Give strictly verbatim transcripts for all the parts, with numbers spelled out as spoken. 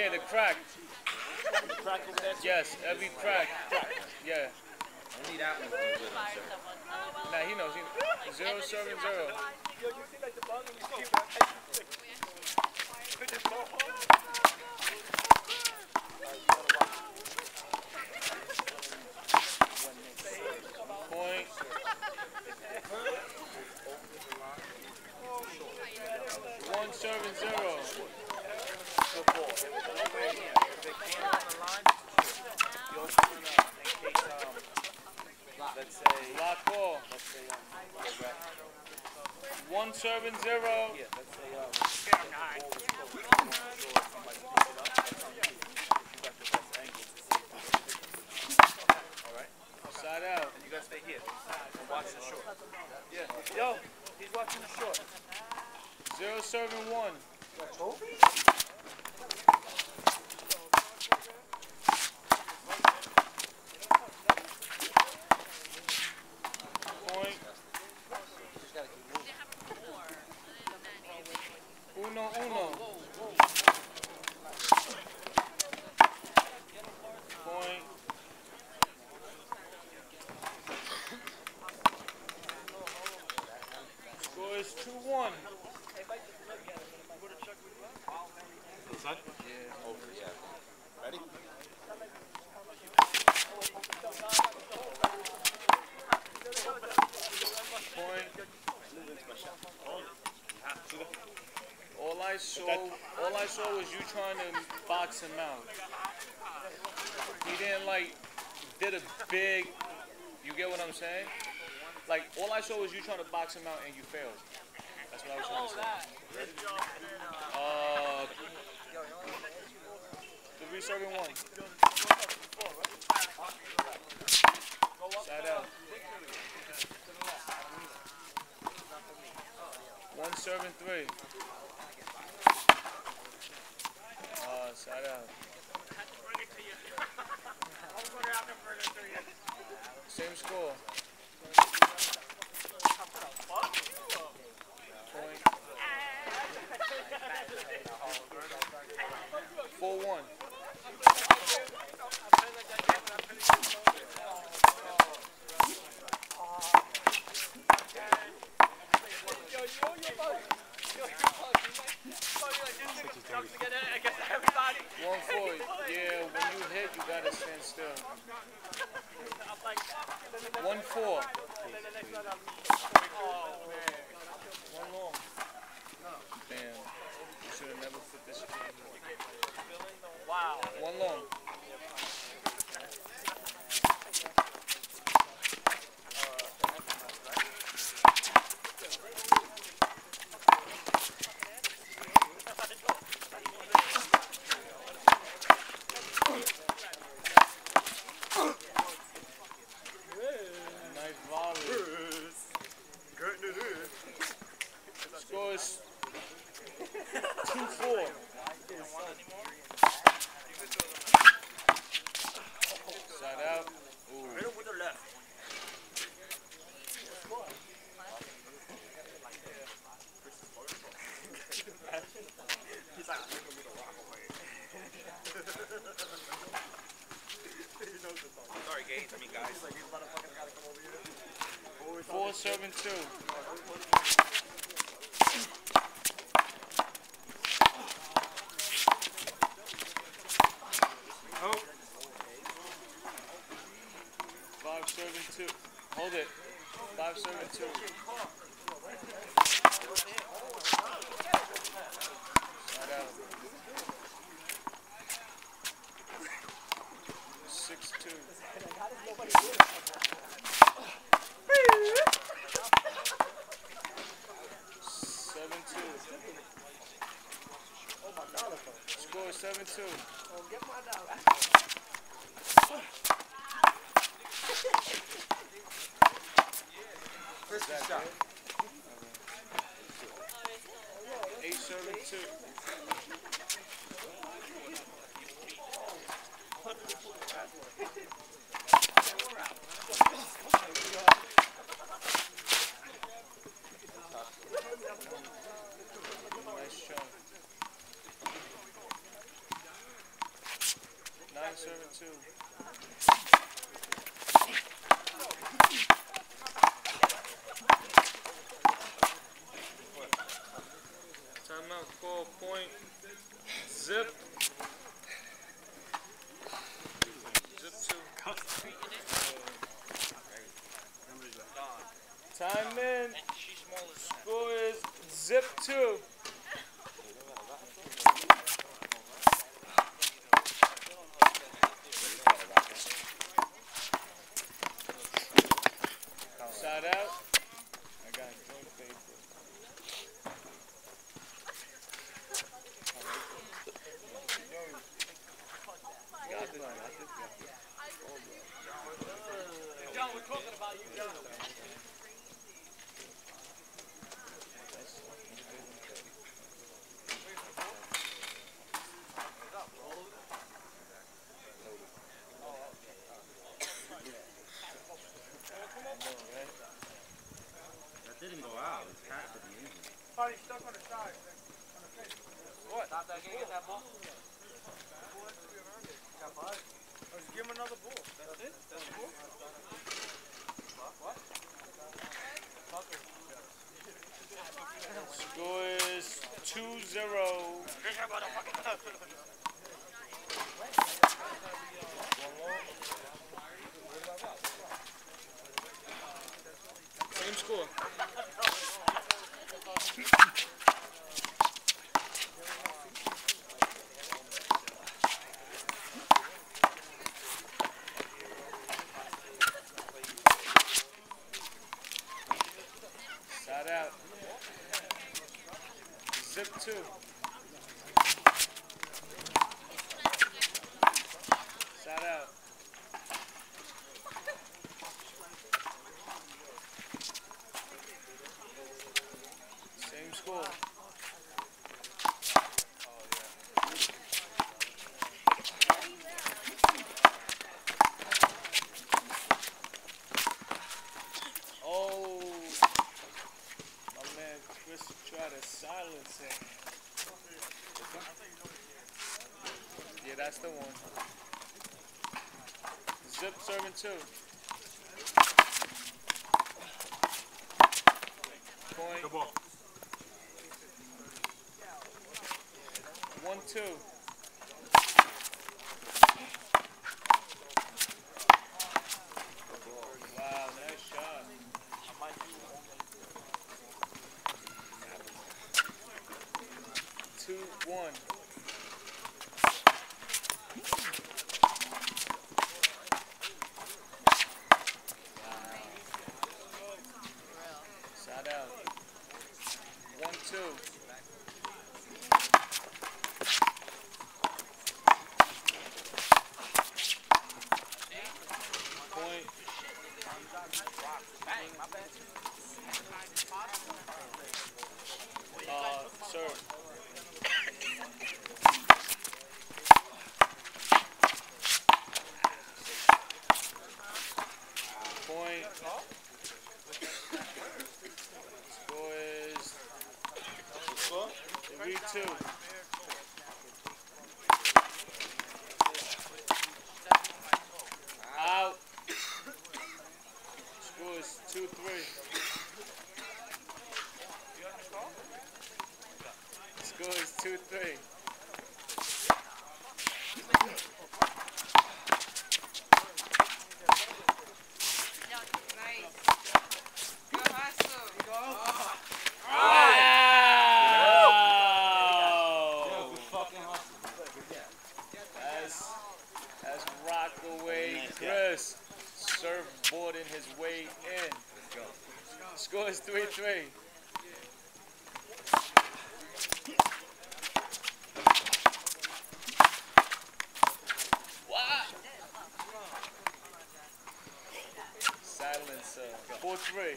Yeah, the crack. The crack over there? Yes, every crack. Yeah. Only that one's good, sir. Nah, he knows. He knows. Zero, seven, zero. Yo, you see like the ball when you keep that. Point. One, seven, zero. Football. If it's an over here, if they can't on the line, you also want to, in case, um, let's say, Lock ball. let's say, um, the ref. One, seven, zero. Yeah, let's say, um, the ball was close. You want to show if somebody picks it up, that's on you. You got the best angle to see. Alright? Side out. And you gotta stay here and watch the short. Yeah. Yo, he's watching the short. Zero, seven, one. Point. Uno, uno. Point. Score is two, one. Son? Yeah. Over, yeah. Ready? Point. All I saw, all I saw was you trying to box him out. He didn't like, did a big, you get what I'm saying? Like, all I saw was you trying to box him out and you failed. That's what I was trying to say. Uh, three, seven, one. Side out. One, seven, three. Uh, side out. Same score. Point. Four, one. One, four. Yeah, when you hit, you gotta stand still. One, four. One long. Damn. You should have never put this in. Wow. One long. Nice volley. Score is two, four. Side out. Ooh. Right with the left. He's like, I'm going to rock away. Sorry, Gates. I mean, guys. Like, these motherfuckers gotta come over here. Four, seven, two. Oh. Five, seven, two. Hold it. Five, seven, two. Side out. Six, two. Seven, two. Score seven, two. First shot. Eight, seven, two. Nice shot. Point serving two. Timeout call. Point. Zip. Zip two. Time in. Score is zip two. Side out. I got joint paper. Got this. John, we're talking about you, John. That didn't go out. It's half of the engine. Oh, he's stuck on the side. What? Stop that, get that ball. Let's give him another ball. That's it? That's the ball? What? Score is two zero. Same score. Side out. Zip two. Side out. Same score. Oh, my man Chris tried to silence him. Yeah, that's the one. Zip serving two. Point. Good ball. One, two. Wow, nice shot. Two, one. Side out. One, two. Point. Uh, sir. Point. Score is three two. Out. Score is two three. Score is two three. That's, that's Rockaway Chris surfboarding his way in. Score is three three. Wow. Silencer. four three.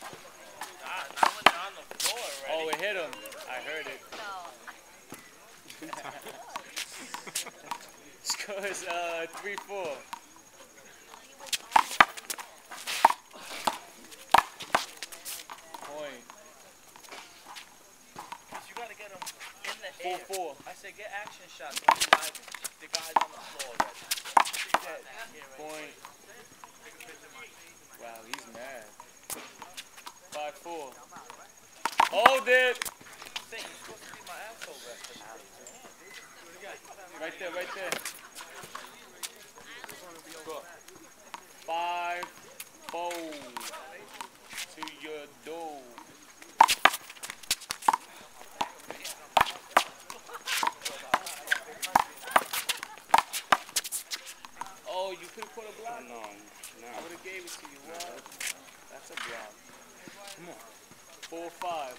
Oh, it hit him. I heard it. Score is uh, three four. Point. You gotta get him in the Four air. four. I said get action shots when the guys, the guys on the floor already. called it. Say, you're supposed to be my asshole wrestler. Right there, right there. Go. Five, four to your door. Oh, you could have put a block? No, no. I would have gave it to you. What? That's a block. Come on. Four, five.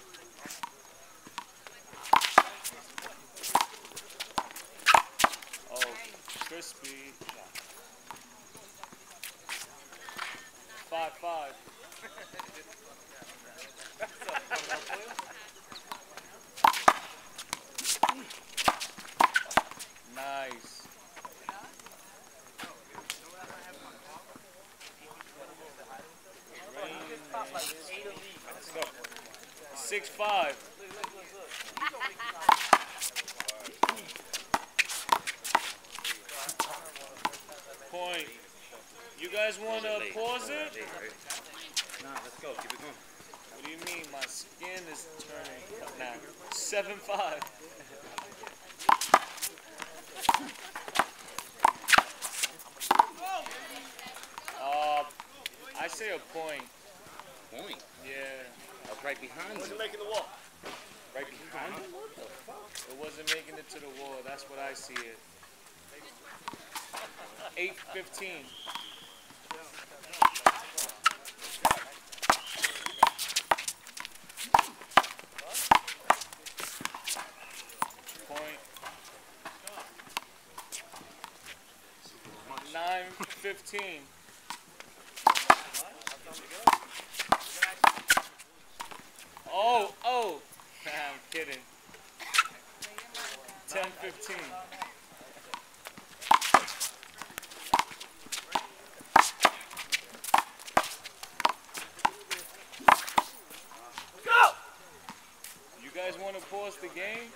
Oh, crispy. Five, five. Nice. Let's go. Six, five. Point. You guys want to pause it? Nah, let's go. Keep it going. What do you mean? My skin is turning now. Seven, five. Uh, I say a point. Point. Yeah. I was right behind you. Making the wall. Right behind you? What the fuck? It wasn't making it to the wall. That's what I see it. Eight, fifteen. Point. Nine, fifteen. Oh, oh. I'm kidding. Ten, fifteen. Go! You guys want to pause the game?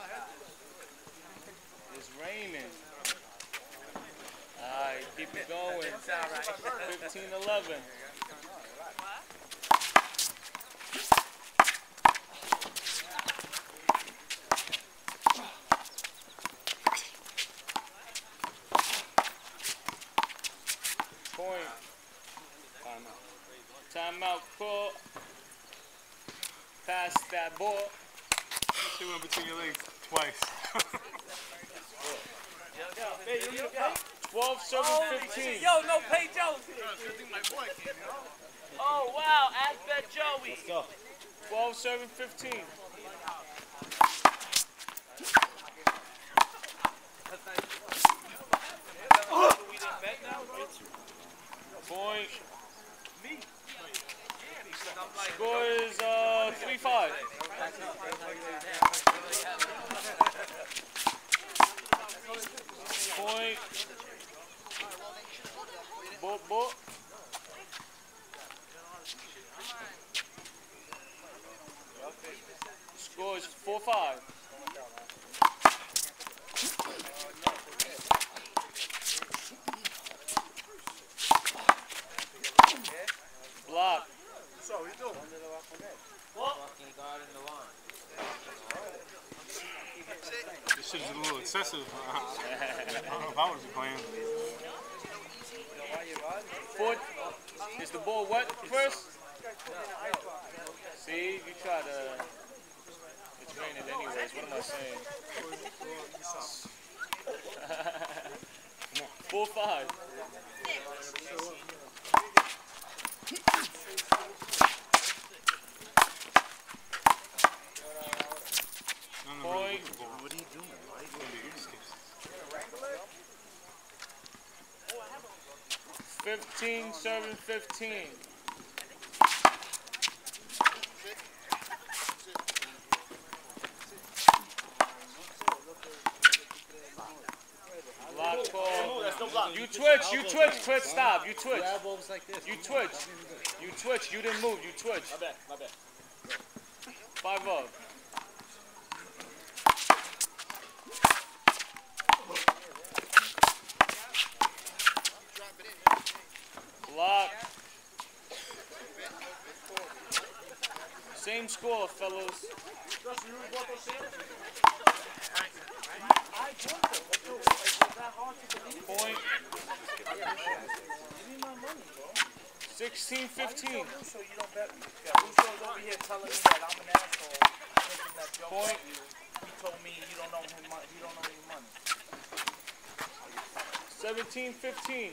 It's raining. Alright, keep it going. fifteen, eleven. Point. Timeout call. Pass that ball. She went between your legs twice. twelve, seven, fifteen. Yo, no pay Jones. Oh, wow. Ask that Joey. Let's go. twelve, seven, fifteen. Point. Score is uh, three, five. Point. Bo, bo. Score is four, five. Block. So, what you doing? This shit is a little excessive. I don't know if I was playing. Foot. Is the ball wet first? See, you try to. It's raining anyways. What am I saying? Four, five. Point. What are you doing? Why are you doing this? Fifteen, seven, fifteen. Block call. You twitch, you twitch, twitch, stop. You twitch. Like this. You twitch. You twitch. You didn't move. You twitch. My bad, my bad. Five up. Block. Same Same score, fellas. Point. sixteen fifteen. So you don't bet me. Russo's over here telling me that I'm an asshole, thinking that Joe Point. He told me you don't know him money. You don't know him money. seventeen fifteen.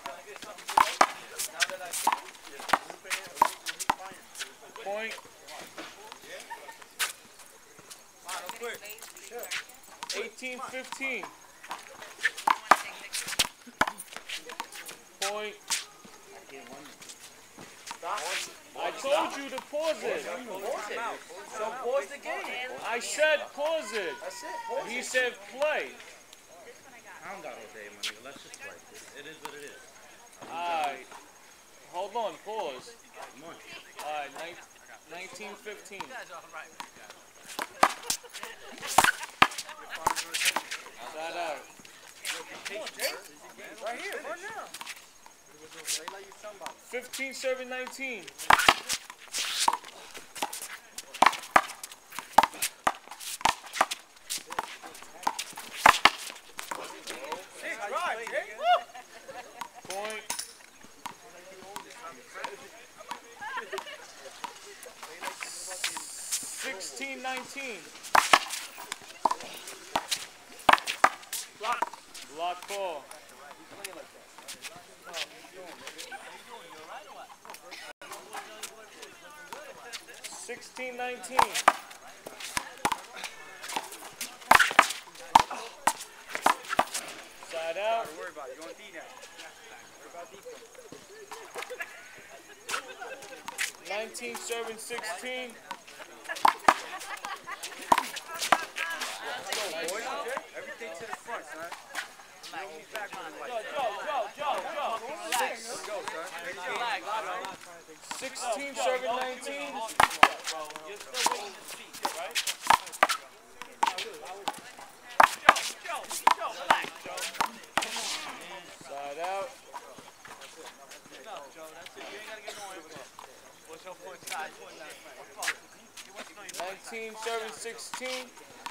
Point. eighteen fifteen. Point. I told you to pause it. Pause it. So pause the game. I said pause it. That's it. Pause He it. said play. I don't got all day, my nigga. Let's just play. It is what it is. Alright. Hold on, pause. Come on. Alright, nineteen fifteen. Shout out. Right here. Right now. fifteen seven nineteen. Point. sixteen nineteen. Block. Block call. sixteen nineteen. Side out. Don't worry about it. You're on D now. Worry about defense. nineteen seven sixteen. Everything to the front, son. You don't move back on the light. Six. Go, son. sixteen seven nineteen. Side out. nineteen seven sixteen.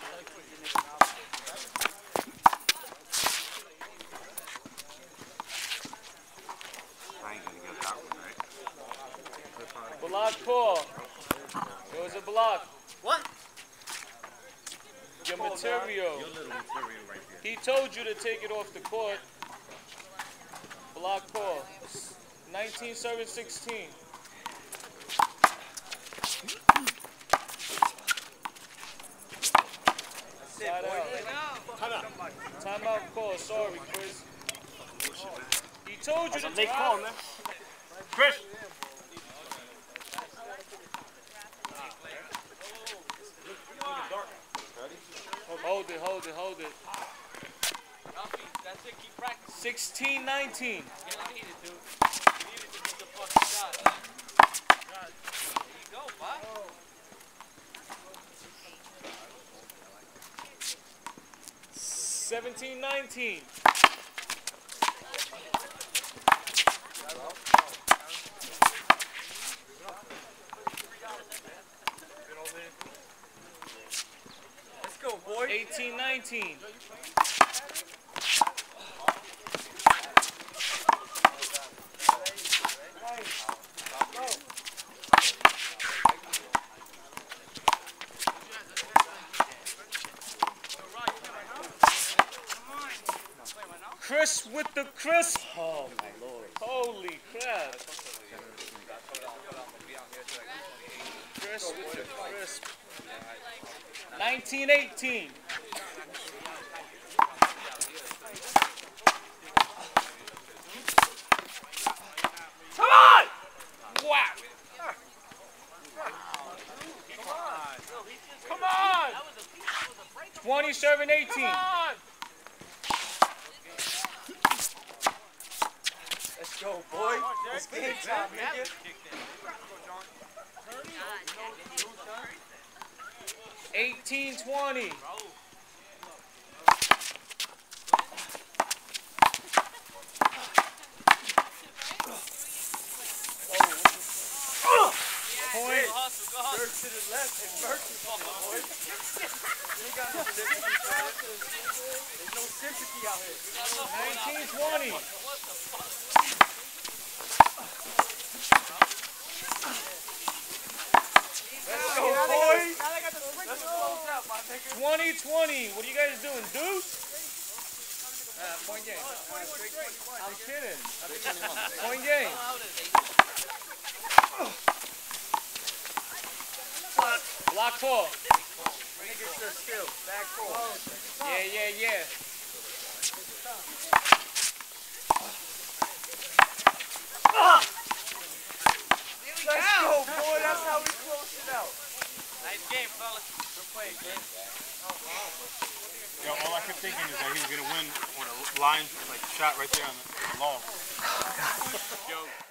I ain't gonna get that one, right? Block call. It was a block. What? Your material. Your little material right there. He told you to take it off the court. Block call. nineteen seven sixteen. Side out. Timeout call. Sorry, Chris. He told you to take it off. Chris. Hold it, hold it, hold it. sixteen nineteen. seventeen nineteen. Let's go, boy. eighteen nineteen. Chris with the crisp. Oh, my lord. Holy crap. Chris with the crisp. nineteen eighteen. Come on! Wow. Come on! twenty-seven eighteen. Let's go, boy. It's game time, nigga. eighteen twenty. Point. Third to the left. nineteen twenty. Let's go, boys. twenty twenty. What are you guys doing? Deuce? Uh, point game. I'm kidding. Point game. Block four. Yeah, yeah, yeah. Let's go, boy. That's how we close it out. Nice game, fellas. Good play, man. Yo, all I kept thinking is that he was gonna win on a line like shot right there on the long. Yo.